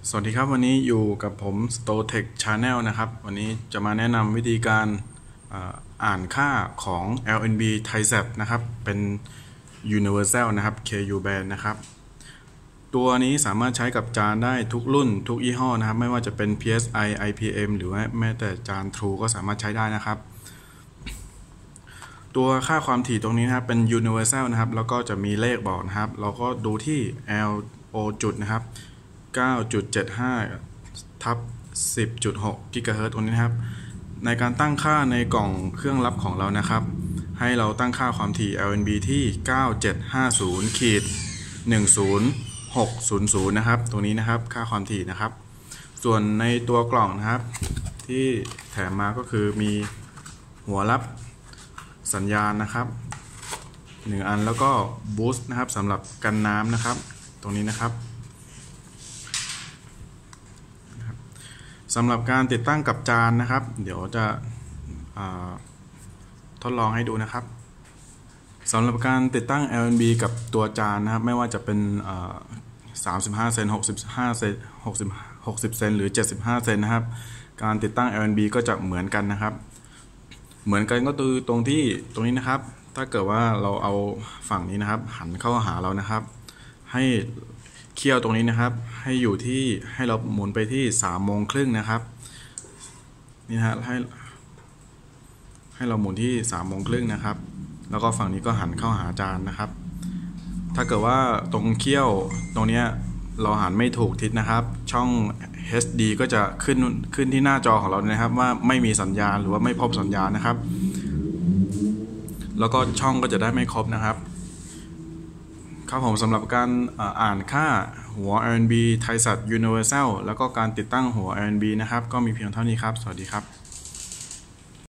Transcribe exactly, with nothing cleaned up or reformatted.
สวัสดีครับวันนี้อยู่กับผม Stotech Channel นะครับวันนี้จะมาแนะนำวิธีการอ่านค่าของ แอล เอ็น บี TiSat นะครับเป็น Universal นะครับ เค ยู Band นะครับตัวนี้สามารถใช้กับจานได้ทุกรุ่นทุกยี่ห้อนะครับไม่ว่าจะเป็น พี เอส ไอ ไอ พี เอ็ม หรือว่าแม้แต่จาน True ก็สามารถใช้ได้นะครับตัวค่าความถี่ตรงนี้นะครับเป็น Universal นะครับแล้วก็จะมีเลขบอกนะครับเราก็ดูที่ L O จุดนะครับเก้าจุดเจ็ดห้า ทับ สิบจุดหก กิกะเฮิรตซ์ตรงนี้นะครับในการตั้งค่าในกล่องเครื่องรับของเรานะครับให้เราตั้งค่าความถี่ แอล เอ็น บี ที่ เก้าเจ็ดห้าศูนย์ หนึ่งศูนย์หกศูนย์ศูนย์ นะครับตรงนี้นะครับค่าความถี่นะครับส่วนในตัวกล่องนะครับที่แถมมาก็คือมีหัวรับสัญญาณนะครับหนึ่งอันแล้วก็บูสต์นะครับสำหรับกันน้ำนะครับตรงนี้นะครับสำหรับการติดตั้งกับจานนะครับเดี๋ยวจะทดลองให้ดูนะครับสำหรับการติดตั้ง แอล เอ็น บี กับตัวจานนะครับไม่ว่าจะเป็นสามสิบห้าเซนหกสิบห้าเซนหกสิบ หกสิบเซนหรือเจ็ดสิบห้าเซนนะครับการติดตั้ง แอล เอ็น บี ก็จะเหมือนกันนะครับเหมือนกันก็คือตรงที่ตรงนี้นะครับถ้าเกิดว่าเราเอาฝั่งนี้นะครับหันเข้าหาเรานะครับให้เคี่ยวตรงนี้นะครับให้อยู่ที่ให้เราหมุนไปที่สามโมงครึ่งนะครับนี่นะฮะให้ให้เราหมุนที่สามโมงครึ่งนะครับแล้วก็ฝั่งนี้ก็หันเข้าหาจานนะครับถ้าเกิดว่าตรงเคี่ยวตรงนี้เราหันไม่ถูกทิศนะครับช่อง เอช ดี ก็จะขึ้นขึ้นที่หน้าจอของเรานะครับว่าไม่มีสัญญาณหรือว่าไม่พบสัญญาณนะครับแล้วก็ช่องก็จะได้ไม่ครบนะครับครับผมสำหรับการอ่านค่าหัว แอล เอ็น บี TiSat Universal แล้วก็การติดตั้งหัว แอล เอ็น บี นะครับก็มีเพียงเท่านี้ครับสวัสดีครับ